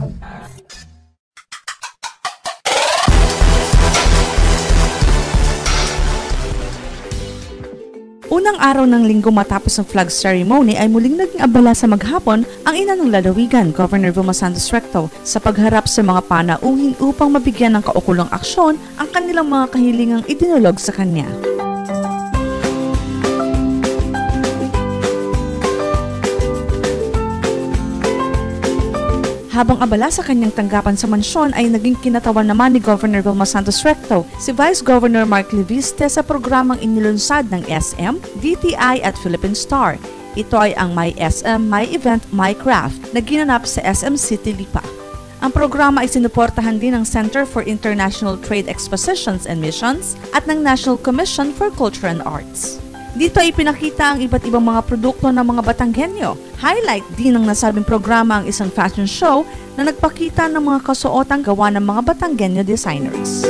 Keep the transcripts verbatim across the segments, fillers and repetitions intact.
Unang araw ng linggo matapos ang flag ceremony ay muling naging abala sa maghapon ang ina ng lalawigan, Governor Vilma Santos Recto, sa pagharap sa mga panauhin upang mabigyan ng kaukulong aksyon ang kanilang mga kahilingang idinulog sa kanya. Habang abala sa kanyang tanggapan sa mansyon ay naging kinatawan naman ni Governor Vilma Santos Recto si Vice Governor Mark Leviste sa programang inilunsad ng S M, D T I at Philippine Star. Ito ay ang My S M, My Event, My Craft na ginanap sa S M City, Lipa. Ang programa ay sinuportahan din ng Center for International Trade Expositions and Missions at ng National Commission for Culture and Arts. Dito ay pinakita ang iba't ibang mga produkto ng mga Batanggenyo. Highlight din ng nasabing programa ang isang fashion show na nagpakita ng mga kasuotang gawa ng mga Batanggenyo designers.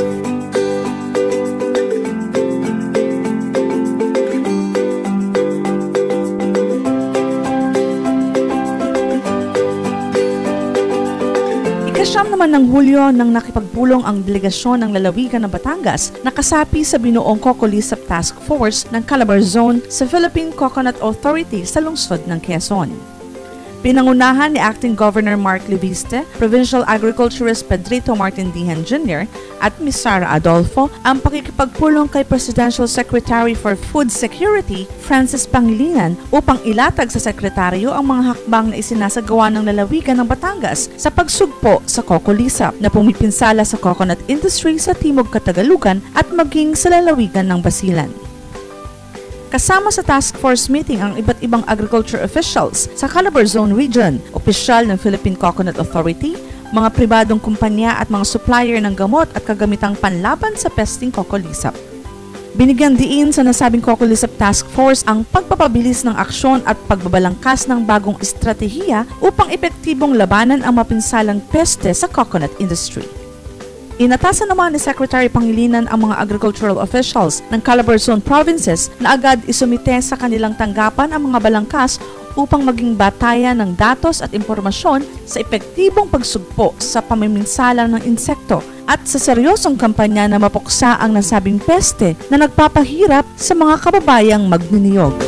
Siyam naman ng Hulyo nang nakipagpulong ang delegasyon ng lalawigan ng Batangas na kasapi sa binuong COCOLISAP Task Force ng Calabar Zone sa Philippine Coconut Authority sa lungsod ng Quezon. Pinangunahan ni Acting Governor Mark Leviste, Provincial Agriculturist Pedrito Martindijan Junior at Miz Sara Adolfo ang pakikipagpulong kay Presidential Secretary for Food Security, Francis Pangilinan, upang ilatag sa sekretaryo ang mga hakbang na isinasagawa ng lalawigan ng Batangas sa pagsugpo sa COCOLISAP na pumipinsala sa coconut industry sa Timog Katagalugan at maging sa lalawigan ng Basilan. Kasama sa task force meeting ang iba't ibang agriculture officials sa Calabar Zone Region, opisyal ng Philippine Coconut Authority, mga pribadong kumpanya at mga supplier ng gamot at kagamitang panlaban sa pesting COCOLISAP. Binigyan diin sa nasabing COCOLISAP Task Force ang pagpapabilis ng aksyon at pagbabalangkas ng bagong estratehiya upang epektibong labanan ang mapinsalang peste sa coconut industry. Inatasan naman ni Secretary Pangilinan ang mga agricultural officials ng Calabar Zone provinces na agad isumite sa kanilang tanggapan ang mga balangkas upang maging batayan ng datos at impormasyon sa epektibong pagsugpo sa pamiminsala ng insekto at sa seryosong kampanya na mapuksa ang nasabing peste na nagpapahirap sa mga kababayang magniniyog.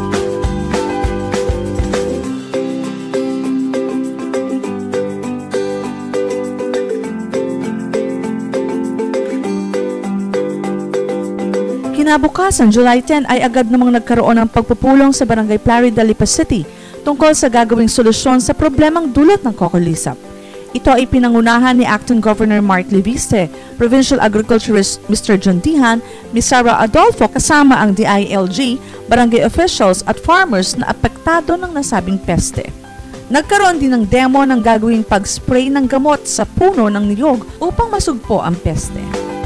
Kinabukasan, July tenth ay agad namang nagkaroon ng pagpupulong sa Barangay Plurida, Lipa City tungkol sa gagawing solusyon sa problemang dulot ng COCOLISAP. Ito ay pinangunahan ni Acting Governor Mark Leviste, Provincial Agriculturist Mister John Dihan, Miz Sara Adolfo kasama ang D I L G, barangay officials at farmers na apektado ng nasabing peste. Nagkaroon din ng demo ng gagawing pag-spray ng gamot sa puno ng niyog upang masugpo ang peste.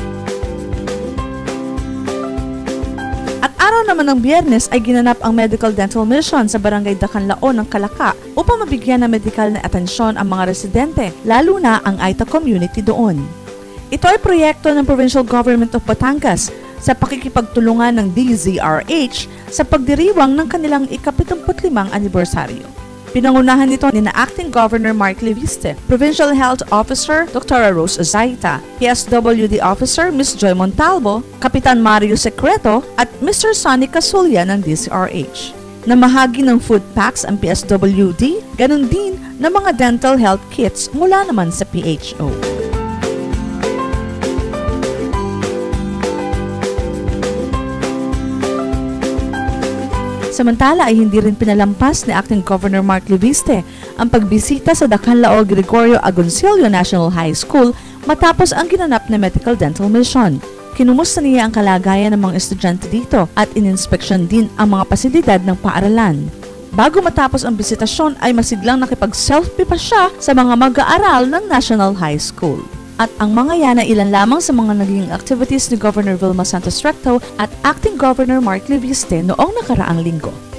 Araw naman ng Biyernes ay ginanap ang Medical Dental Mission sa Barangay Dacanlaon ng Calaca upang mabigyan ng medikal na atensyon ang mga residente, lalo na ang Aita community doon. Ito ay proyekto ng Provincial Government of Batangas sa pakikipagtulungan ng D Z R H sa pagdiriwang ng kanilang ika-pitungputlimang anibersaryo. Pinangunahan nito ni na Acting Governor Mark Leviste, Provincial Health Officer Doctor Rose Azaita, P S W D Officer Miz Joy Montalvo, Kapitan Mario Secreto at Mister Sonny Casulia ng D Z R H. Namahagi ng food packs ang P S W D, ganun din ng mga dental health kits mula naman sa P H O. Samantala ay hindi rin pinalampas ni Acting Governor Mark Leviste ang pagbisita sa Dacanlao Gregorio Agoncillo National High School matapos ang ginanap na Medical Dental Mission. Kinumusta niya ang kalagayan ng mga estudyante dito at ininspeksyon din ang mga pasilidad ng paaralan. Bago matapos ang bisitasyon ay masiglang nakipag-selfie pa siya sa mga mag-aaral ng National High School. At ang mga yan ay ilan lamang sa mga naging activities ni Governor Vilma Santos Recto at Acting Governor Mark Leviste noong nakaraang linggo.